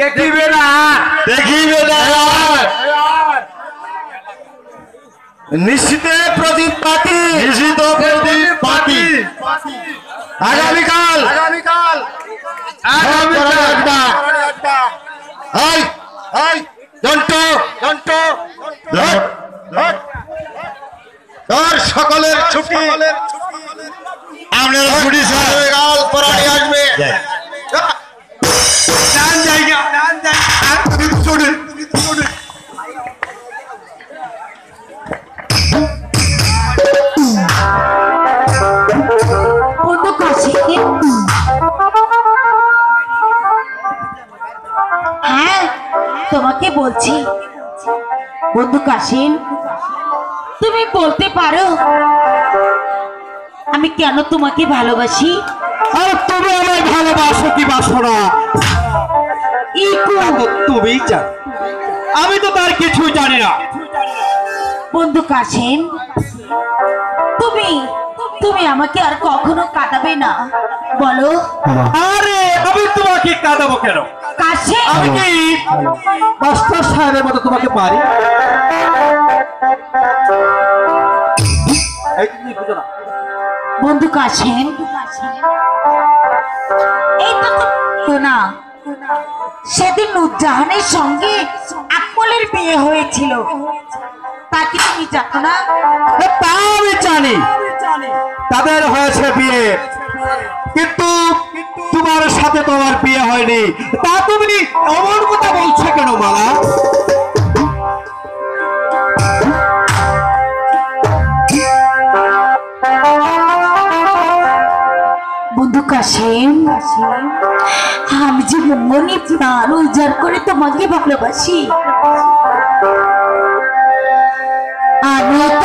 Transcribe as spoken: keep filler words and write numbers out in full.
দেখিবে না দেখিবে না নিশ্চিত প্রদীপ পাতি নিশ্চিত প্রদীপ পাতি আগামীকাল আগামীকাল আগামীকাল এই এই জন্টু জন্টু তোর সকলের ছুটি আপনারা ছুটি স্যার কাল পরানি আসবে ডান জায়গা ডান জায়গা ছুটি ছুটি হ্যাঁ তোমাকে বলছি বন্ধু কাশিম, তুমি বলতে পারো আমি কেন তোমাকে ভালোবাসি? আর তুমি আমায় ভালোবাসো কি বাসো না তুমিই জানো, আমি তো তার কিছু জানি না। বন্ধু কাশিম, তুমি তুমি আমাকে আর কখনো কাঁদাবে না বলো? আরে আমি তোমাকে কাঁদাবো কেন? কাশিম, আমি কি মাস্টার সাহেবের মতো তোমাকে পারি? বন্ধু কাশিম, এই তো তো না সেদিন নুরজাহানের সঙ্গে আকমলের বিয়ে হয়েছিল, তা কি তুমি জানো না? তা আমি জানি তাদের হয়েছে বিয়ে, কিন্তু তোমার সাথে তোমার বিয়ে হয়নি। তা তুমি এমন কথা বলছো কেন মালা? বন্ধু কাশিম, আমি যে মনে প্রাণ উজাড় করে তোমাকে ভালোবাসি, আমি